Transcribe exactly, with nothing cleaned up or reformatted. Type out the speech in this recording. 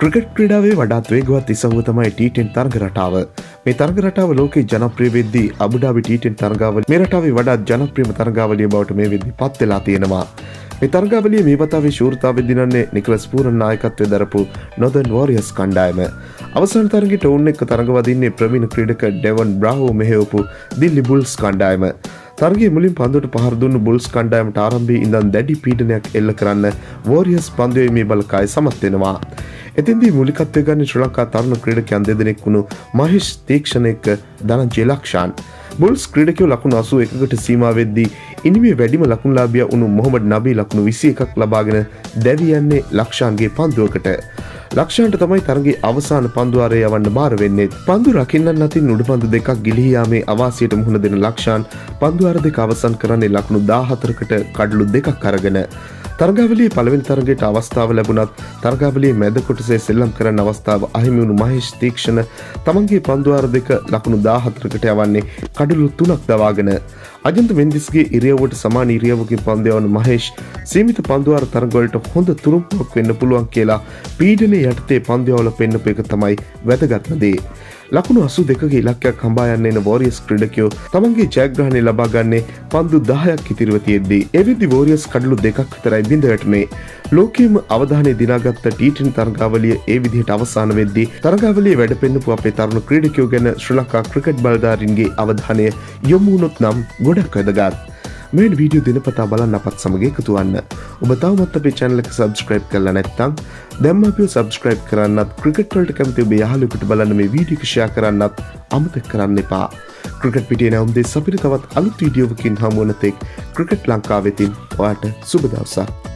Cricket ක්‍රීඩාවේ වඩාත් වේගවත් ඉසව්ව තමයි ටී ටෙන් තරග රටාව. මේ තරග රටාව ලෝකේ ජනප්‍රිය වෙද්දී අබුඩාබි ටී ටෙන් තරගාවලිය මේ රටාවේ වඩාත් ජනප්‍රියම තරගාවලිය බවට මේ වෙද්දී පත් වෙලා තියෙනවා. මේ තරගාවලිය මේ වතාවේ ශූරතාවෙ දිනන්නේ නිකලස් පූරන් නායකත්වයේ දරපු නොදර්න් වෝරියර්ස් කණ්ඩායම. අවසාන තරගයට ඔවුන් එක්ක තරග වදින්නේ ප්‍රවීණ ක්‍රීඩක ඩෙවන් බ්‍රාවෝ මෙහෙයවපු දිල්ලි බුල්ස් කණ්ඩායම. තරගයේ මුලින් පන්දුවට පහර දුන්නු බුල්ස් කණ්ඩායමට ආරම්භයේ ඉඳන් දැඩි පීඩනයක් එල්ල කරන්න වෝරියර්ස් පන්දුවේ මේ බලකාය සමත් වෙනවා. එතින්දී මූලිකත්වය ගන්න ශ්‍රී ලංකා තරුණ ක්‍රීඩකයන් දෙදෙනෙක් වුණු මහේෂ් තීක්ෂණ එක්ක ධනංජය ලක්ෂාන්. බුල්ස් ක්‍රීඩකයෝ ලකුණු අසූ එකකට සීමා වෙද්දී ඉනිමේ වැඩිම ලකුණුලාභියා වුණු මොහමඩ් නබී ලකුණු විසි එකක් ලබාගෙන දැවී යන්නේ ලක්ෂාන්ගේ පන්දුවකට. ලක්ෂාන්ට තමයි තරගයේ අවසාන පන්දුවාරය යවන්න බාර වෙන්නේ. පන්දු රකින්නන් අතින් උඩු පන්දු දෙකක් ගිලිහි යාමේ අවාසියට මුහුණ දෙන ලක්ෂාන් පන්දුවාර දෙක අවසන් කරන්නේ ලකුණු දාහතරකට කඩලු දෙකක් අරගෙන. තරගාවලියේ පළවෙනි තරගයට අවස්ථාව ලැබුණත් තරගාවලියේ මැද කොටසේ සෙල්ලම් කරන්න අවස්ථාව අහිමි වුණු මහේෂ් තීක්ෂණ තමන්ගේ පන්දුවාර දෙක ලකුණු දාහතරකට යවන්නේ කඩලු තුනක් දවාගෙන. අජන්ත මෙන්දිස්ගේ ඉරියව්වට සමාන ඉරියව්වකින් පන්දු යවන මහේෂ් සීමිත පන්දුවාර තරගවලට හොඳ තුරුම්පුවක් වෙන්න පුළුවන් කියලා පීඩනයේ යටතේ පන්දු යවල පෙන්නපු එක තමයි වැදගත්ම දේ. ලකුණු අසූ දෙකගේ ඉලක්කයක් හඹා යන්න එන වෝරියර්ස් ක්‍රීඩකයෝ තමන්ගේ ජයග්‍රහණය ලබා ගන්නේ පන්දු දහයක් ඉතිරිව තියෙද්දී. ඒ වෙද්දී වෝරියර්ස් කඩලු දෙකක් විතරයි බිඳ වැටුනේ. ලෝකයේම අවධානය දිනාගත්ත ටී ටෙන් තරගාවලිය ඒ විදිහට අවසන් වෙද්දී තරගාවලියේ වැඩ පෙන්නපු අපේ තරුණ ක්‍රීඩකයෝ ගැන ශ්‍රී ලංකා ක්‍රිකට් බලධාරීන්ගේ අවධානය යොමු වුණොත් නම් ගොඩක් වැදගත්. මේ වීඩියෝ දිනපතා බලන්න අපත් සමග එකතු වන්න. ඔබ තවමත් අපේ channel එක subscribe කරලා නැත්නම් දැන්ම අපිව subscribe කරන්නත් ක්‍රිකට් වලට කැමති ඔබේ යාළුවෙකුට බලන්න මේ වීඩියෝ එක share කරන්නත් අමතක කරන්න එපා. ක්‍රිකට් පිටියේ නැවුම් දෙස් අපිට තවත් අලුත් වීඩියෝවකින් හමු වන තෙක් ක්‍රිකට් ලංකාවෙතින් ඔයාට සුබ දවසක්.